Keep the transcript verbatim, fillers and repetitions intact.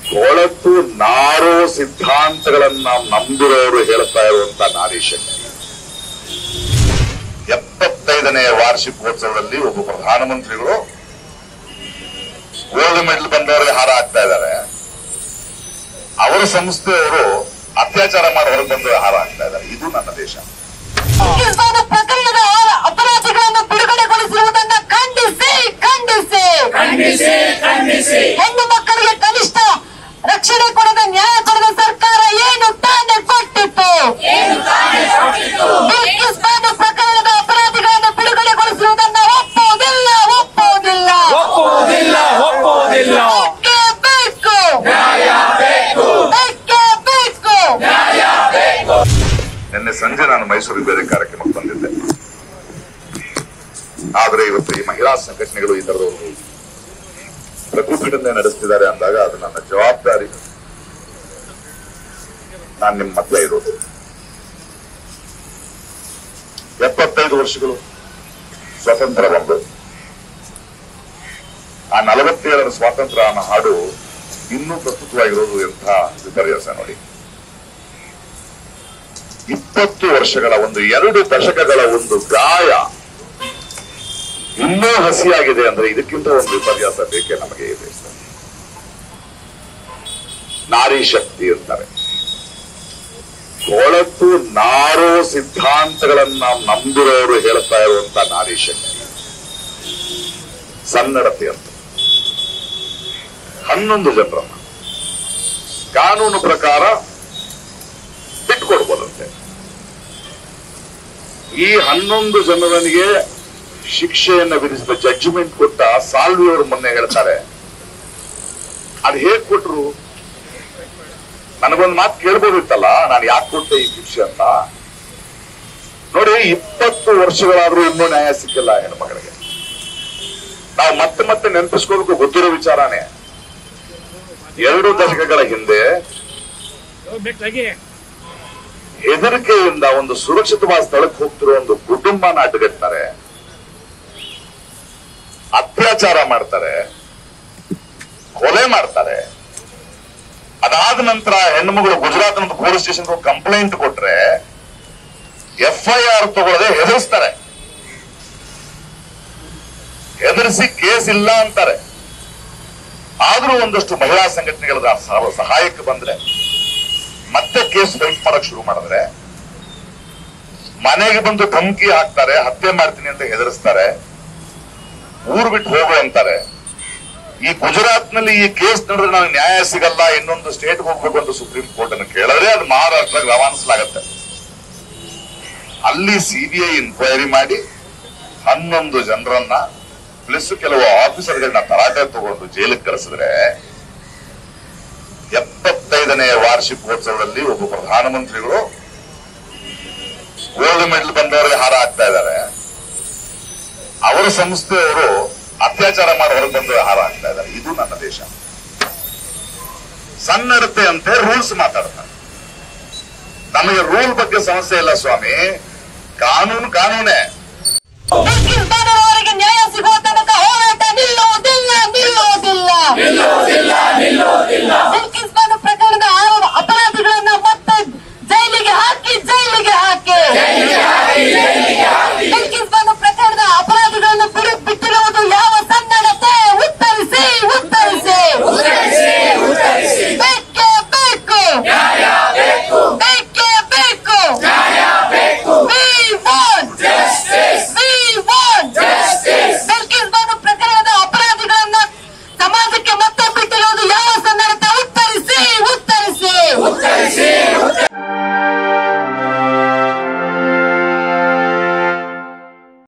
ಕೊಳತು ನಾರೋ ಸಿದ್ಧಾಂತಗಳನ್ನ ನಂಬಿರೋರು ಹೇಳ್ತಾ ಇರುವಂತ ನಾರಿ ಶಕ್ತಿ. ಎಪ್ಪತ್ತೈದನೇ ವಾರ್ಷಿಕೋತ್ಸವದಲ್ಲಿ ಒಬ್ಬ ಪ್ರಧಾನಮಂತ್ರಿಗಳು ಗೋಲ್ಡ್ ಮೆಡಲ್ ಬಂದವರಿಗೆ ಹಾರ ಹಾಕ್ತಾ ಇದ್ದಾರೆ. ಅವರ ಸಂಸ್ಥೆಯವರು ಅತ್ಯಾಚಾರ ಮಾಡಿ ಹೊರಗೆ ಬಂದವರಿಗೆ ಹಾರ ಹಾಕ್ತಾ ಇದ್ದಾರೆ. ಇದು ನನ್ನ ದೇಶ. ಪ್ರಕರಣದ ಅಪರಾಧಿಗಳನ್ನು ಬಿಡುಗಡೆಗೊಳಿಸಿರುವುದನ್ನ ಖಂಡಿಸಿ ಖಂಡಿಸಿ ಖಂಡಿಸಿ ಖಂಡಿಸಿ ಹೆಣ್ಣು ಮಕ್ಕಳಿಗೆ ಕನಿಷ್ಠ ರಕ್ಷಣೆ ಕೊಡದ ನ್ಯಾಯ ಕೊಡದ ಸರ್ಕಾರ ಏನು ತಾನೇ ಕೊಟ್ಟಿತ್ತು? ಬಿಲ್ಕಿಸ್ ಬಾನು ಪ್ರಕರಣದ ಅಪರಾಧಿಗಳನ್ನು ಬಿಡುಗಡೆಗೊಳಿಸಿರುವುದನ್ನ ಒಪ್ಪುವುದಿಲ್ಲ ಒಪ್ಪುವುದಿಲ್ಲ ಒಪ್ಪುವುದಿಲ್ಲ ಒಪ್ಪುವುದಿಲ್ಲ ಬೇಕು ನ್ಯಾಯ ಬೇಕು ಬೇಕೇ ಬೇಕು ನ್ಯಾಯ ಬೇಕು. ನಿನ್ನೆ ಸಂಜೆ ನಾನು ಮೈಸೂರಿಗೆ ಬೇರೆ ಕಾರ್ಯಕ್ರಮಕ್ಕೆ ಬಂದಿದ್ದೆ. ಆದ್ರೆ ಇವತ್ತು ಈ ಮಹಿಳಾ ಸಂಘಟನೆಗಳು ಈ ತರದವರು ಪ್ರತಿಭಟನೆ ನಡೆಸ್ತಿದ್ದಾರೆ ಅಂದಾಗ ಅದು ನನ್ನ ಜವಾಬ್ದಾರಿ. ನಾನು ನಿಮ್ಮ ಮಕ್ಕಳೇ ಇರೋದು. ಎಪ್ಪತ್ತೈದು ವರ್ಷಗಳು ಸ್ವಾತಂತ್ರ್ಯ ಬಂದು ಆ ನಲವತ್ತೇಳರ ಸ್ವಾತಂತ್ರ್ಯ ಅನ್ನೋ ಹಾಡು ಇನ್ನೂ ಪ್ರಸ್ತುತವಾಗಿರೋದು ಎಂಥ ವಿಪರ್ಯಾಸ ನೋಡಿ. ಇಪ್ಪತ್ತು ವರ್ಷಗಳ ಒಂದು ಎರಡು ದಶಕಗಳ ಒಂದು ಗಾಯ ಇನ್ನೂ ಹಸಿಯಾಗಿದೆ ಅಂದ್ರೆ ಇದಕ್ಕಿಂತ ಒಂದು ವಿಪರ್ಯಾಸ ಬೇಕೇ ನಮಗೆ ಇದೆ. ನಾರಿ ಶಕ್ತಿ ಅಂತಾರೆ. ಕೊಳತು ನಾರೋ ಸಿದ್ಧಾಂತಗಳನ್ನ ನಂಬಿರೋರು ಹೇಳ್ತಾ ಇರುವಂತ ನಾರಿ ಶಕ್ತಿ ಸನ್ನಡತೆ ಅಂತ. ಹನ್ನೊಂದು ಜನರನ್ನ ಕಾನೂನು ಪ್ರಕಾರ ಬಿಟ್ಕೊಡ್ಬೋದಂತೆ. ಈ ಹನ್ನೊಂದು ಜನರನಿಗೆ ಶಿಕ್ಷೆಯನ್ನ ವಿಧಿಸಿದ ಜಡ್ಜ್ಮೆಂಟ್ ಕೊಟ್ಟ ಸಾಲ್ವಿಯವರು ಮೊನ್ನೆ ಹೇಳ್ತಾರೆ, ಅದು ಹೇಗ್ ಕೊಟ್ರು? ನನಗೊಂದು ಮಾತು ಕೇಳ್ಬೋದಿತ್ತಲ್ಲ, ನಾನು ಯಾಕೆ ಕೊಟ್ಟೆ ಈ ಶಿಕ್ಷೆ ಅಂತ. ನೋಡಿ, ಇಪ್ಪತ್ತು ವರ್ಷಗಳಾದ್ರೂ ಇನ್ನೂ ನ್ಯಾಯ ಸಿಕ್ಕಿಲ್ಲ ಹೆಣ್ಮಗಳಿಗೆ. ನಾವು ಮತ್ತೆ ಮತ್ತೆ ನೆನಪಿಸ್ಕೋಬೇಕು, ಗೊತ್ತಿರೋ ವಿಚಾರನೇ. ಎರಡು ದಶಕಗಳ ಹಿಂದೆ ಹೆದರಿಕೆಯಿಂದ ಒಂದು ಸುರಕ್ಷಿತವಾದ ಸ್ಥಳಕ್ಕೆ ಹೋಗ್ತಿರೋ ಒಂದು ಕುಟುಂಬ ನಾಟಕಟ್ತಾರೆ, ಅತ್ಯಾಚಾರ ಮಾಡ್ತಾರೆ, ಕೊಲೆ ಮಾಡ್ತಾರೆ. ಅದಾದ ನಂತರ ಹೆಣ್ಣುಮಗಳು ಗುಜರಾತ್ ಪೊಲೀಸ್ ಸ್ಟೇಷನ್ ಕಂಪ್ಲೇಂಟ್ ಕೊಟ್ರೆ ಎಫ್ ಐ ಆರ್ ತಗೊಳ್ಳದೆ ಹೆದರಿಸ್ತಾರೆ. ಹೆದರಿಸಿ ಕೇಸ್ ಇಲ್ಲ ಅಂತಾರೆ. ಆದ್ರೂ ಒಂದಷ್ಟು ಮಹಿಳಾ ಸಂಘಟನೆಗಳ ಸಹಾಯಕ್ಕೆ ಬಂದ್ರೆ ಮತ್ತೆ ಕೇಸ್ ಫೈಟ್ ಮಾಡಕ್ ಶುರು ಮಾಡಿದ್ರೆ ಮನೆಗೆ ಬಂದು ಧಮಕಿ ಹಾಕ್ತಾರೆ, ಹತ್ಯೆ ಮಾಡ್ತೀನಿ ಅಂತ ಹೆದರಿಸ್ತಾರೆ, ಊರು ಬಿಟ್ಟು ಹೋಗು ಅಂತಾರೆ. ಈ ಗುಜರಾತ್ ನಲ್ಲಿ ಈ ಕೇಸ್ ನಡೆದ್ರೆ ನನಗೆ ನ್ಯಾಯ ಸಿಗಲ್ಲ, ಇನ್ನೊಂದು ಸ್ಟೇಟ್ ಹೋಗ್ಬೇಕು ಅಂತ ಸುಪ್ರೀಂ ಕೋರ್ಟ್ ಅನ್ನು ಕೇಳಿದ್ರೆ ಅದು ಮಹಾರಾಷ್ಟ್ರಕ್ಕೆ ರವಾನಿಸಲಾಗತ್ತೆ. ಅಲ್ಲಿ ಸಿಬಿಐ ಇನ್ಕ್ವೈರಿ ಮಾಡಿ ಹನ್ನೊಂದು ಜನರನ್ನ ಪ್ಲಸ್ ಕೆಲವು ಆಫೀಸರ್ಗಳನ್ನ ತರಾಟೆ ತಗೊಂಡು ಜೈಲಿಗೆ ಕಳಿಸಿದ್ರೆ ಎಪ್ಪತ್ತೈದನೇ ವಾರ್ಷಿಕೋತ್ಸವದಲ್ಲಿ ಒಬ್ಬ ಪ್ರಧಾನಮಂತ್ರಿಗಳು ಗೋಲ್ಡ್ ಮೆಡಲ್ ಬಂದವರಿಗೆ ಹಾರ ಹಾಕ್ತಾ ಇದ್ದಾರೆ. ಅವರ ಸಂಸ್ಥೆಯವರು ಅತ್ಯಾಚಾರ ಮಾಡಿ ಹೊರಗೆ ಬಂದವರಿಗೆ ಹಾರ ಹಾಕ್ತಾ ಇದ್ದಾರೆ. ಇದು ನನ್ನ ದೇಶ. ಸನ್ನಡತೆ ಅಂತೆ ರೂಲ್ಸ್ ಮಾತಾಡ್ತಾರೆ. ನಮಗೆ ರೂಲ್ ಬಗ್ಗೆ ಸಮಸ್ಯೆ ಇಲ್ಲ ಸ್ವಾಮಿ, ಕಾನೂನು ಕಾನೂನೇ. ನ್ಯಾಯ ಸಿಗುವ ತನಕ ಹೋರಾಟ ನಿಲ್ಲುವುದಿಲ್ಲ ನಿಲ್ಲುವುದಿಲ್ಲ